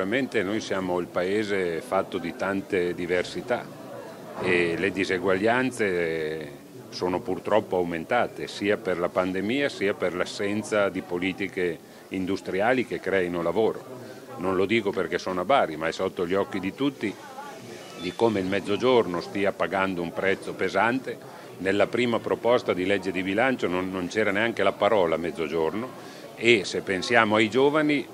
Naturalmente noi siamo il paese fatto di tante diversità e le diseguaglianze sono purtroppo aumentate sia per la pandemia sia per l'assenza di politiche industriali che creino lavoro. Non lo dico perché sono a Bari, ma è sotto gli occhi di tutti di come il Mezzogiorno stia pagando un prezzo pesante. Nella prima proposta di legge di bilancio non c'era neanche la parola Mezzogiorno e se pensiamo ai giovani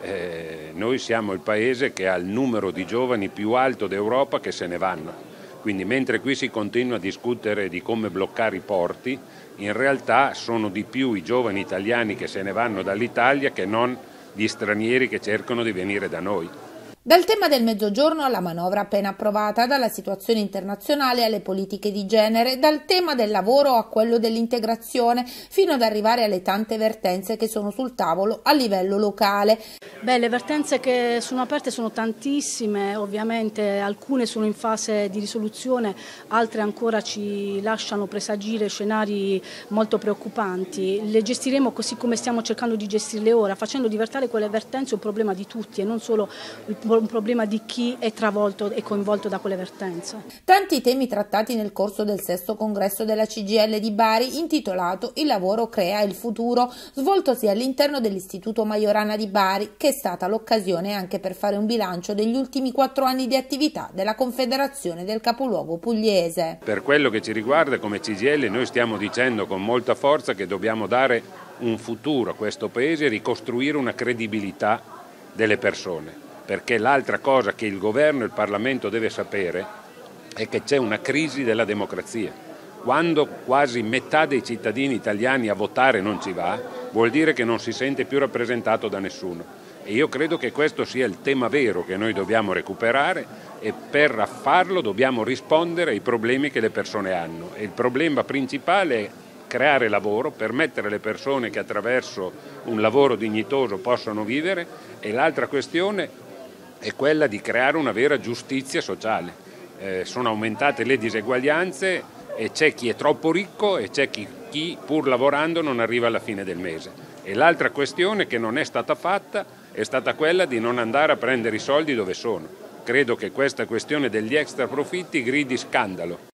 noi siamo il paese che ha il numero di giovani più alto d'Europa che se ne vanno. Quindi mentre qui si continua a discutere di come bloccare i porti, in realtà sono di più i giovani italiani che se ne vanno dall'Italia che non gli stranieri che cercano di venire da noi. Dal tema del Mezzogiorno alla manovra appena approvata, dalla situazione internazionale alle politiche di genere, dal tema del lavoro a quello dell'integrazione, fino ad arrivare alle tante vertenze che sono sul tavolo a livello locale. Le vertenze che sono aperte sono tantissime, ovviamente alcune sono in fase di risoluzione, altre ancora ci lasciano presagire scenari molto preoccupanti. Le gestiremo così come stiamo cercando di gestirle ora, facendo diventare quelle vertenze un problema di tutti e non solo un problema di chi è travolto e coinvolto da quelle vertenze. Tanti temi trattati nel corso del 6° congresso della CGIL di Bari, intitolato Il lavoro crea il futuro, svoltosi all'interno dell'Istituto Majorana di Bari, che è stata l'occasione anche per fare un bilancio degli ultimi 4 anni di attività della Confederazione del capoluogo pugliese. Per quello che ci riguarda come CGIL noi stiamo dicendo con molta forza che dobbiamo dare un futuro a questo paese e ricostruire una credibilità delle persone. Perché l'altra cosa che il governo e il Parlamento deve sapere è che c'è una crisi della democrazia. Quando quasi metà dei cittadini italiani a votare non ci va, vuol dire che non si sente più rappresentato da nessuno. E io credo che questo sia il tema vero che noi dobbiamo recuperare e per farlo dobbiamo rispondere ai problemi che le persone hanno. E il problema principale è creare lavoro, permettere alle persone che attraverso un lavoro dignitoso possano vivere e l'altra questione è quella di creare una vera giustizia sociale. Sono aumentate le diseguaglianze e c'è chi è troppo ricco e c'è chi pur lavorando non arriva alla fine del mese. E l'altra questione che non è stata fatta è stata quella di non andare a prendere i soldi dove sono. Credo che questa questione degli extra profitti gridi scandalo.